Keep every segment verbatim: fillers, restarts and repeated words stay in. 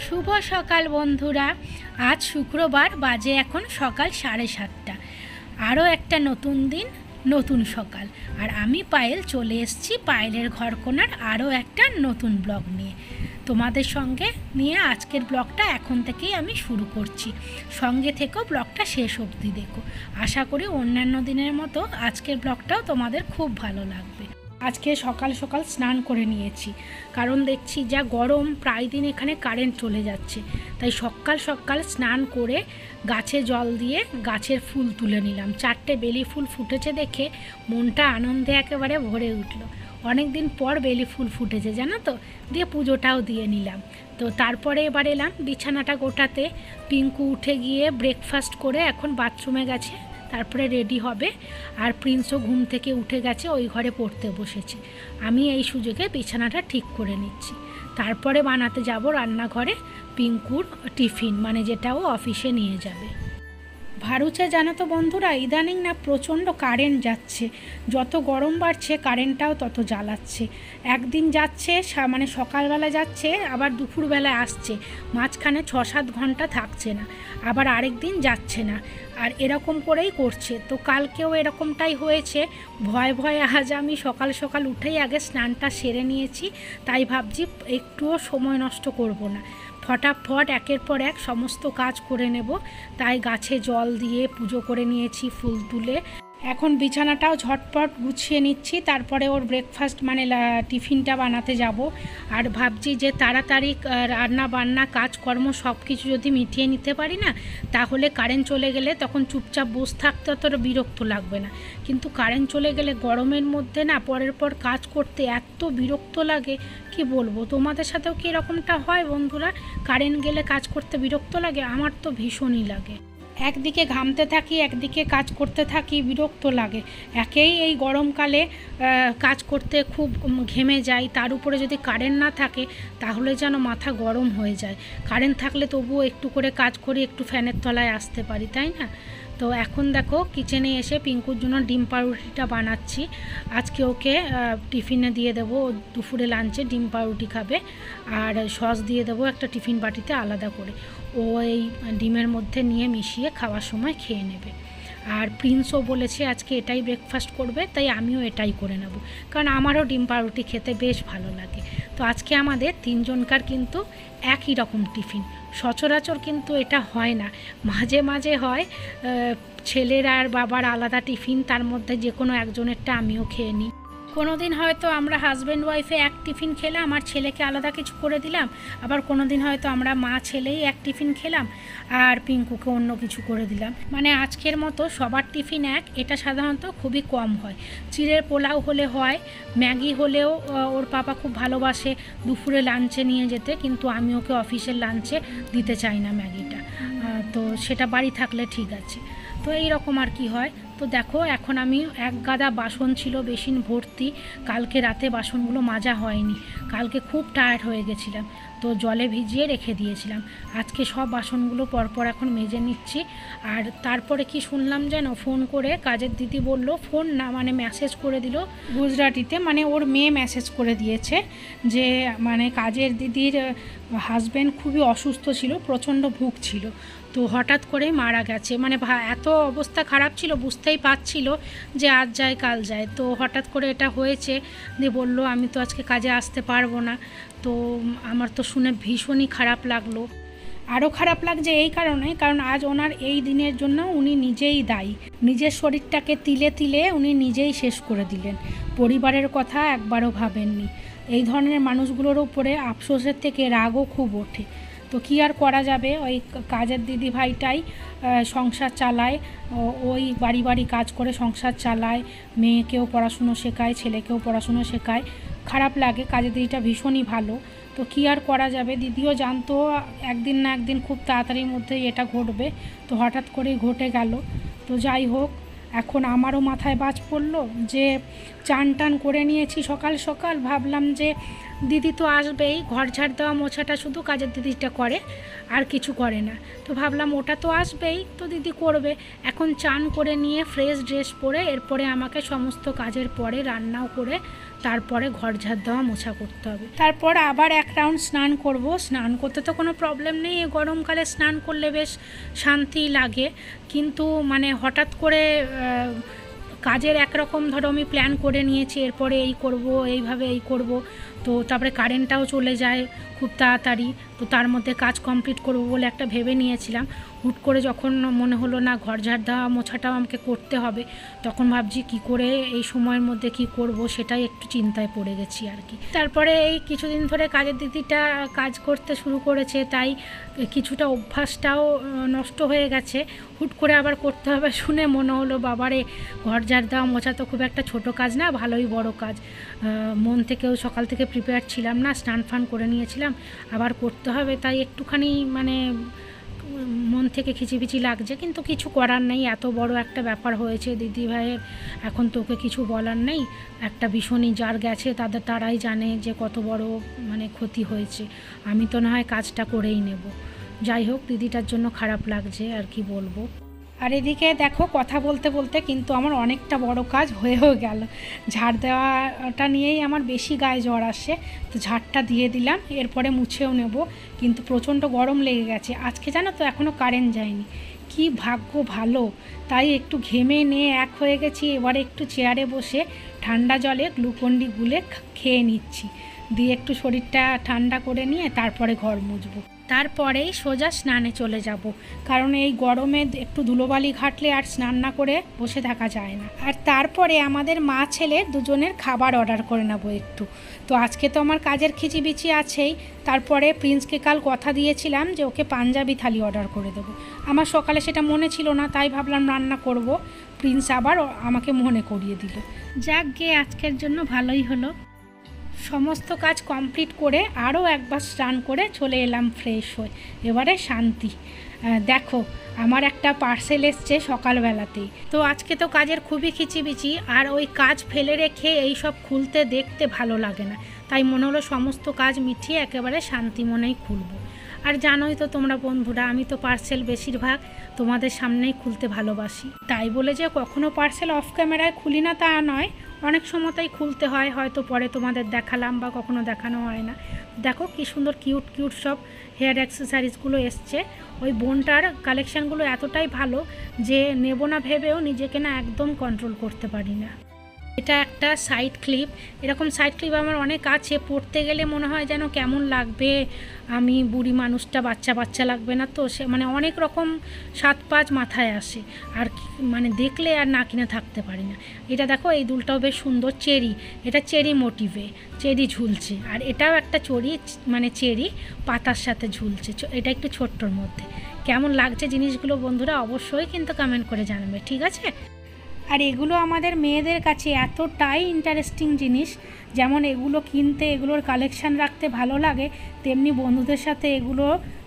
শুভ সকাল বন্ধুরা। আজ শুক্রবার, বাজে এখন সকাল সাড়ে সাতটা। আরও একটা নতুন দিন, নতুন সকাল। আর আমি পায়েল চলে এসেছি পায়েলের ঘরকোনার আরও একটা নতুন ব্লগ নিয়ে। তোমাদের সঙ্গে নিয়ে আজকের ব্লগটা এখন থেকেই আমি শুরু করছি। সঙ্গে থেকেও ব্লগটা শেষ অবধি দেখো। আশা করি অন্যান্য দিনের মতো আজকের ব্লগটাও তোমাদের খুব ভালো লাগবে। আজকে সকাল সকাল স্নান করে নিয়েছি, কারণ দেখছি যা গরম, প্রায় দিন এখানে কারেন্ট চলে যাচ্ছে। তাই সকাল সকাল স্নান করে গাছে জল দিয়ে গাছের ফুল তুলে নিলাম। চারটে বেলি ফুল ফুটেছে দেখে মনটা আনন্দে একেবারে ভরে উঠলো। অনেক দিন পর বেলি ফুল ফুটেছে জানো তো, দিয়ে পুজোটাও দিয়ে নিলাম। তো তারপরে এবার এলাম বিছানাটা গোটাতে। পিঙ্কু উঠে গিয়ে ব্রেকফাস্ট করে এখন বাথরুমে গেছে, তারপরে রেডি হবে। আর প্রিন্সও ঘুম থেকে উঠে গেছে, ওই ঘরে পড়তে বসেছে। আমি এই সুযোগে বিছানাটা ঠিক করে নিচ্ছি। তারপরে বানাতে যাব রান্নাঘরে পিঙ্কুর টিফিন, মানে যেটা ও অফিসে নিয়ে যাবে। ভারুচে জানো তো বন্ধুরা, ইদানিং না প্রচণ্ড কারেন্ট যাচ্ছে। যত গরম বাড়ছে কারেন্টটাও তত জ্বালাচ্ছে। একদিন যাচ্ছে মানে সকালবেলা যাচ্ছে, আবার দুপুরবেলা আসছে, মাঝখানে ছ সাত ঘন্টা থাকছে না। আবার আরেক দিন যাচ্ছে না, আর এরকম করেই করছে। তো কালকেও এরকমটাই হয়েছে। ভয় ভয়ে আজ আমি সকাল সকাল উঠেই আগে স্নানটা সেরে নিয়েছি। তাই ভাবছি একটুও সময় নষ্ট করব না, ফটাফট একের পর এক সমস্ত কাজ করে নেব। তাই গাছে জল দিয়ে পুজো করে নিয়েছি, ফুল তুলে। এখন বিছানাটাও ঝটপট গুছিয়ে নিচ্ছি, তারপরে ওর ব্রেকফাস্ট মানে টিফিনটা বানাতে যাব। আর ভাবছি যে তাড়াতাড়ি রান্না বান্না কাজকর্ম সব কিছু যদি মিটিয়ে নিতে পারি না, তাহলে কারেন্ট চলে গেলে তখন চুপচাপ বসে থাকতে অতটা বিরক্ত লাগবে না। কিন্তু কারেন্ট চলে গেলে গরমের মধ্যে না পরের পর কাজ করতে এত বিরক্ত লাগে, কি বলবো। তোমাদের সাথেও কি এরকমটা হয় বন্ধুরা? কারেন্ট গেলে কাজ করতে বিরক্ত লাগে? আমার তো ভীষণই লাগে। একদিকে ঘামতে থাকি, একদিকে কাজ করতে থাকি, বিরক্ত লাগে। একেই এই গরমকালে কাজ করতে খুব ঘেমে যাই, তার উপরে যদি কারেন্ট না থাকে তাহলে যেন মাথা গরম হয়ে যায়। কারেন্ট থাকলে তবুও একটু করে কাজ করি, একটু ফ্যানের তলায় আসতে পারি, তাই না? তো এখন দেখো কিচেনে এসে পিঙ্কুর জন্য ডিম পাউরুটিটা বানাচ্ছি। আজকে ওকে টিফিনে দিয়ে দেবো, দুপুরে লাঞ্চে ডিম পাউরুটি খাবে। আর সস দিয়ে দেবো একটা টিফিন বাটিতে আলাদা করে। ও এই ডিমের মধ্যে নিয়ে মিশিয়ে খাওয়ার সময় খেয়ে নেবে। আর প্রিন্সও বলেছে আজকে এটাই ব্রেকফাস্ট করবে, তাই আমিও এটাই করে নেব, কারণ আমারও ডিম পাউরুটি খেতে বেশ ভালো লাগে। তো আজকে আমাদের তিনজনকার কিন্তু একই রকম টিফিন। সচরাচর কিন্তু এটা হয় না, মাঝে মাঝে হয় ছেলের আর বাবার আলাদা টিফিন, তার মধ্যে যে কোনো একজনেরটা আমিও খেয়ে নিই। কোনো দিন হয়তো আমরা হাজব্যান্ড ওয়াইফে এক টিফিন খেলাম আর ছেলেকে আলাদা কিছু করে দিলাম। আবার কোনো দিন হয়তো আমরা মা ছেলেই এক টিফিন খেলাম আর পিঙ্কুকে অন্য কিছু করে দিলাম। মানে আজকের মতো সবার টিফিন এক, এটা সাধারণত খুবই কম হয়। চিড়ের পোলাও হলে হয়, ম্যাগি হলেও ওর পাপা খুব ভালোবাসে দুপুরে লাঞ্চে নিয়ে যেতে, কিন্তু আমি ওকে অফিসের লাঞ্চে দিতে চাই না ম্যাগিটা। তো সেটা বাড়ি থাকলে ঠিক আছে। তো এই রকম আর কি হয়। তো দেখো এখন আমি এক গাদা বাসন ছিল বেসিন ভর্তি, কালকে রাতে বাসনগুলো মাজা হয়নি, কালকে খুব টায়ার্ড হয়ে গেছিলাম, তো জলে ভিজিয়ে রেখে দিয়েছিলাম। আজকে সব বাসনগুলো পরপর এখন মেজে নিচ্ছি। আর তারপরে কি শুনলাম যেন, ফোন করে কাজের দিদি বলল, ফোন না মানে মেসেজ করে দিল গুজরাটিতে, মানে ওর মেয়ে মেসেজ করে দিয়েছে যে মানে কাজের দিদির হাজব্যান্ড খুবই অসুস্থ ছিল, প্রচণ্ড ভুগছিল, তো হঠাৎ করেই মারা গেছে। মানে এত অবস্থা খারাপ ছিল, বুঝতেই পারছিল যে আজ যায় কাল যায়, তো হঠাৎ করে এটা হয়েছে। দিয়ে বললো আমি তো আজকে কাজে আসতে পারবো না। তো আমার তো শুনে ভীষণই খারাপ লাগলো। আরও খারাপ লাগছে এই কারণে, কারণ আজ ওনার এই দিনের জন্য উনি নিজেই দায়ী। নিজের শরীরটাকে তিলে তিলে উনি নিজেই শেষ করে দিলেন, পরিবারের কথা একবারও ভাবেননি। এই ধরনের মানুষগুলোর উপরে আফসোসের থেকে রাগও খুব ওঠে। তো কী আর করা যাবে, ওই কাজের দিদি ভাইটাই সংসার চালায়, ওই বাড়ি বাড়ি কাজ করে সংসার চালায়, মেয়েকেও পড়াশুনো শেখায়, ছেলেকেও পড়াশুনো শেখায়। খারাপ লাগে, কাজের দিদিটা ভীষণই ভালো। তো কী আর করা যাবে, দিদিও জানতো একদিন না একদিন খুব তাড়াতাড়ির মধ্যেই এটা ঘটবে, তো হঠাৎ করেই ঘটে গেল। তো যাই হোক, এখন আমারও মাথায় বাজ পড়লো যে চান টান করে নিয়েছি সকাল সকাল, ভাবলাম যে দিদি তো আসবেই, ঘর ঝাড় দেওয়া মোছাটা শুধু কাজের দিদিটা করে, আর কিছু করে না। তো ভাবলাম ওটা তো আসবেই, তো দিদি করবে। এখন চান করে নিয়ে ফ্রেশ ড্রেস পরে এরপরে আমাকে সমস্ত কাজের পরে রান্নাও করে তারপরে ঘর ঝাড় দেওয়া মোছা করতে হবে। তারপর আবার এক রাউন্ড স্নান করব। স্নান করতে তো কোনো প্রবলেম নেই, গরমকালে স্নান করলে বেশ শান্তি লাগে, কিন্তু মানে হঠাৎ করে কাজের একরকম ধরো আমি প্ল্যান করে নিয়েছি এরপরে এই করব, এইভাবে এই করব, তো তারপরে কারেন্টটাও চলে যায় খুব তাড়াতাড়ি, তো তার মধ্যে কাজ কমপ্লিট করব বলে একটা ভেবে নিয়েছিলাম। হুট করে যখন মনে হলো না ঘর ঝাড় দেওয়া মোছাটাও আমাকে করতে হবে, তখন ভাবছি কি করে এই সময়ের মধ্যে কি করব, সেটাই একটু চিন্তায় পড়ে গেছি আর কি। তারপরে এই কিছুদিন ধরে কাজের দিদিটা কাজ করতে শুরু করেছে, তাই কিছুটা অভ্যাসটাও নষ্ট হয়ে গেছে। হুট করে আবার করতে হবে শুনে মনে হলো বাবারে, ঘর ঝাড় দেওয়া মোছা তো খুব একটা ছোট কাজ না, ভালোই বড় কাজ। মন থেকেও সকাল থেকে প্রিপেয়ার ছিলাম না, স্নান ফান করে নিয়েছিলাম, আবার করতে হবে, তাই একটুখানি মানে মন থেকে খিচিবিচি লাগছে, কিন্তু কিছু করার নেই। এত বড় একটা ব্যাপার হয়েছে দিদি ভাইয়ের, এখন তোকে কিছু বলার নেই। একটা ভীষণই যার গেছে তাদের তারাই জানে যে কত বড় মানে ক্ষতি হয়েছে। আমি তো না হয় কাজটা করেই নেব। যাই হোক, দিদিটার জন্য খারাপ লাগছে আর কি বলবো। আর এদিকে দেখো কথা বলতে বলতে কিন্তু আমার অনেকটা বড় কাজ হয়েও গেল। ঝাড় দেওয়াটা নিয়েই আমার বেশি গায়ে জ্বর আসে, তো ঝাড়টা দিয়ে দিলাম, এরপরে মুছেও নেব। কিন্তু প্রচণ্ড গরম লেগে গেছে আজকে, জানো তো এখনও কারেন্ট যায়নি। কি ভাগ্য ভালো, তাই একটু ঘেমে নিয়ে এক হয়ে গেছি। এবারে একটু চেয়ারে বসে ঠান্ডা জলে গ্লুকন্ডি গুলে খেয়ে নিচ্ছি, দিয়ে একটু শরীরটা ঠান্ডা করে নিয়ে তারপরে ঘর মুছবো। তারপরেই সোজা স্নানে চলে যাব, কারণ এই গরমে একটু ধুলোবালি ঘাটলে আর স্নান না করে বসে থাকা যায় না। আর তারপরে আমাদের মা ছেলের দুজনের খাবার অর্ডার করে নেব একটু। তো আজকে তো আমার কাজের খিচিবিচি আছেই, তারপরে প্রিন্সকে কাল কথা দিয়েছিলাম যে ওকে পাঞ্জাবি থালি অর্ডার করে দেবো। আমার সকালে সেটা মনে ছিল না, তাই ভাবলাম রান্না করব। প্রিন্স আবার আমাকে মনে করিয়ে দিল। যাক গিয়ে আজকের জন্য ভালোই হলো। সমস্ত কাজ কমপ্লিট করে আরও একবার স্নান করে চলে এলাম ফ্রেশ হয়ে, এবারে শান্তি। দেখো আমার একটা পার্সেল এসছে সকালবেলাতেই, তো আজকে তো কাজের খুবই খিচিবিচি, আর ওই কাজ ফেলে রেখে এই সব খুলতে দেখতে ভালো লাগে না, তাই মনে হলো সমস্ত কাজ মিটিয়ে একেবারে শান্তি মনেই খুলবো। আর জানোই তো তোমরা বন্ধুরা, আমি তো পার্সেল বেশিরভাগ তোমাদের সামনেই খুলতে ভালোবাসি, তাই বলে যে কখনো পার্সেল অফ ক্যামেরায় খুলি না তা নয়, অনেক সময়তেই খুলতে হয়, হয়তো পরে তোমাদের দেখালাম বা কখনো দেখানো হয় না। দেখো কি সুন্দর কিউট কিউট সব হেয়ার অ্যাক্সেসারিজগুলো এসছে। ওই বোনটার কালেকশানগুলো এতটাই ভালো যে নেব না ভেবেও নিজেকে না একদম কন্ট্রোল করতে পারি না। এটা একটা সাইড ক্লিপ, এরকম সাইড ক্লিপ আমার অনেক আছে, পড়তে গেলে মনে হয় যেন কেমন লাগবে, আমি বুড়ি মানুষটা বাচ্চা বাচ্চা লাগবে না তো, সে মানে অনেক রকম সাত পাঁচ মাথায় আসে, আর মানে দেখলে আর না কিনে থাকতে পারি না। এটা দেখো এই দুলটাও বেশ সুন্দর, চেরি, এটা চেরি মোটিভে, চেরি ঝুলছে, আর এটাও একটা চড়ি মানে চেরি পাতার সাথে ঝুলছে, এটা একটু ছোট্টর মধ্যে। কেমন লাগছে জিনিসগুলো বন্ধুরা অবশ্যই কিন্তু কমেন্ট করে জানাবে, ঠিক আছে? আর এগুলো আমাদের মেয়েদের কাছে এতটাই ইন্টারেস্টিং জিনিস, যেমন এগুলো কিনতে, এগুলোর কালেকশান রাখতে ভালো লাগে, তেমনি বন্ধুদের সাথে এগুলো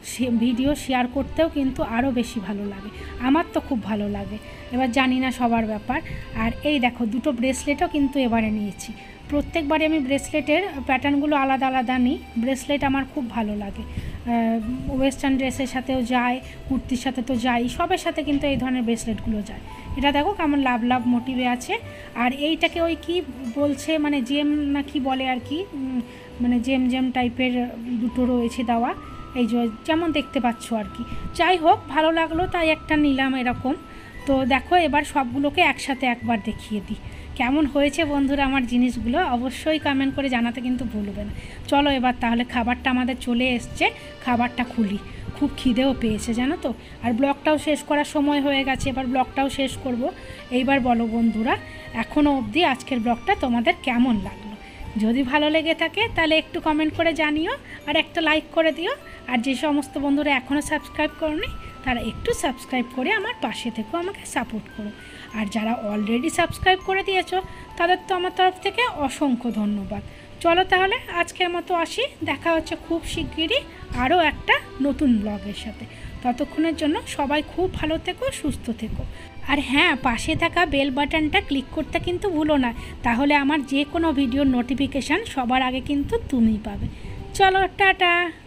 ভিডিও শেয়ার করতেও কিন্তু আরও বেশি ভালো লাগে। আমার তো খুব ভালো লাগে, এবার জানি না সবার ব্যাপার। আর এই দেখো দুটো ব্রেসলেটও কিন্তু এবারে নিয়েছি। প্রত্যেকবারে আমি ব্রেসলেটের প্যাটার্নগুলো আলাদা আলাদা নিই, ব্রেসলেট আমার খুব ভালো লাগে, ওয়েস্টার্ন ড্রেসের সাথেও যায়, কুর্তির সাথে তো যাই, সবের সাথে কিন্তু এই ধরনের ব্রেসলেটগুলো যায়। এটা দেখো কেমন লাভ লাভ মোটিভে আছে, আর এইটাকে ওই কি বলছে মানে জেম না কি বলে আর কি, মানে জেম জেম টাইপের দুটো রয়েছে দেওয়া, এই যে যেমন দেখতে পাচ্ছ আর কি। যাই হোক ভালো লাগলো তাই একটা নিলাম এরকম। তো দেখো এবার সবগুলোকে একসাথে একবার দেখিয়ে দিই কেমন হয়েছে বন্ধুরা আমার জিনিসগুলো, অবশ্যই কমেন্ট করে জানাতে কিন্তু ভুলবে না। চলো এবার তাহলে খাবারটা আমাদের চলে এসছে, খাবারটা খুলি, খুব খিদেও পেয়েছে জানো তো, আর ব্লগটাও শেষ করার সময় হয়ে গেছে, এবার ব্লগটাও শেষ করব। এইবার বলো বন্ধুরা এখনও অবধি আজকের ব্লগটা তোমাদের কেমন লাগলো? যদি ভালো লেগে থাকে তাহলে একটু কমেন্ট করে জানিও, আর একটা লাইক করে দিও। আর যে সমস্ত বন্ধুরা এখনও সাবস্ক্রাইব করোনি তারা একটু সাবস্ক্রাইব করে আমার পাশে থেকেও আমাকে সাপোর্ট করো, আর যারা অলরেডি সাবস্ক্রাইব করে দিয়েছো তাদের তো আমার তরফ থেকে অসংখ্য ধন্যবাদ। চলো তাহলে আজকের মতো আসি, দেখা হচ্ছে খুব শিগগিরই আরও একটা নতুন ব্লগের সাথে। ততক্ষণের জন্য সবাই খুব ভালো থেকো, সুস্থ থেকো, আর হ্যাঁ পাশে থাকা বেল বাটনটা ক্লিক করতে কিন্তু ভুলো না, তাহলে আমার যে কোনো ভিডিওর নোটিফিকেশান সবার আগে কিন্তু তুমিই পাবে। চলো টাটা।